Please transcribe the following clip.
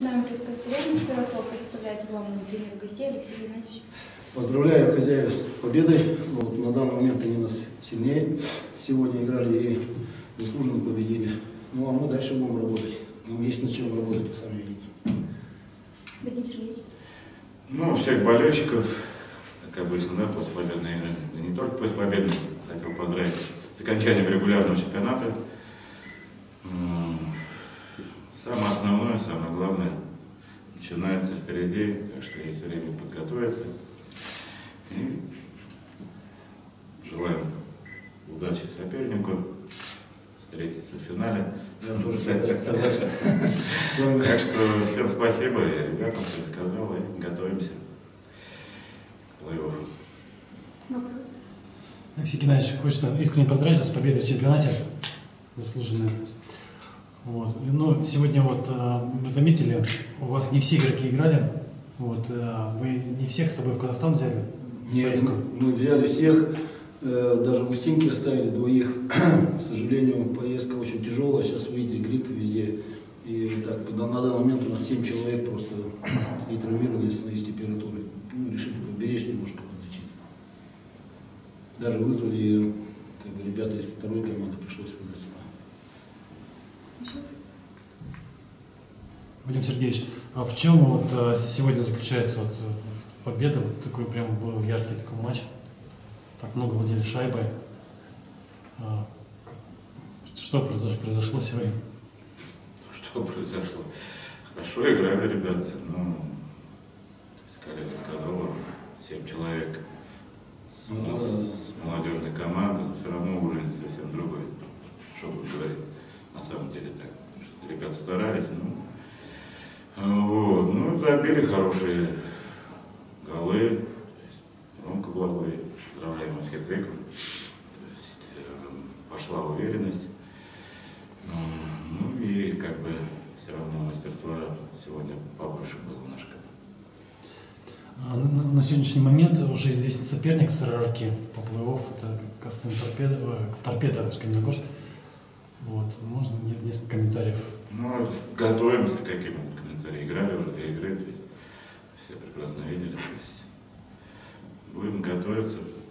Начинаем пресс-конференцию. Первое слово предоставляется главному тренеру гостей Алексею Геннадьевичу. Поздравляю хозяев с победой. Вот, на данный момент они нас сильнее. Сегодня играли и заслуженно победили. Ну а мы дальше будем работать. Нам есть над чем работать, вы сами видите. Вадим Сергеевич. Ну, всех болельщиков, как обычно, да, после победной игры. Да не только после победы, хотел поздравить с окончанием регулярного чемпионата. Самое основное, самое главное начинается впереди, так что есть время подготовиться. И желаем удачи сопернику, встретиться в финале. Я тоже согласен. Так что всем спасибо, я ребятам все сказал, и готовимся к плей-оффу. Вопрос. Алексей Геннадьевич, хочется искренне поздравить вас с победой в чемпионате, заслуженной. Вот. Ну, сегодня вот мы заметили, у вас не все игроки играли, вот, вы не всех с собой в Казахстан взяли? Нет, мы взяли всех, даже в Устинке оставили двоих. К сожалению, поездка очень тяжелая, сейчас видите, грипп везде. И так, на данный момент у нас 7 человек просто и травмированы с температурой. Ну, решили поберечь немножко, подлечить. Даже вызвали, как бы, ребята из второй команды, пришлось вызвать сюда. Вадим Сергеевич, а в чем вот сегодня заключается вот победа? Вот такой прям был яркий такой матч. Так много владели шайбой. Что произошло сегодня? Что произошло? Хорошо играли ребята. Ну, коллега сказал, 7 человек с молодежной команды, но все равно уровень совсем другой. Что тут говорить? На самом деле так. Ребята старались, вот. Ну, забили хорошие голы. Ромка Благой, поздравляем с хет-триком. Пошла уверенность. Ну и как бы все равно мастерства сегодня побольше было у нашей команды. На сегодняшний момент уже известен соперник с РРК по плей-офф, это Кастен Торпедо Каменногорск. Вот, можно несколько комментариев? Ну, готовимся, какие комментарии. Играли уже 2 игры, то есть все прекрасно видели. То есть будем готовиться.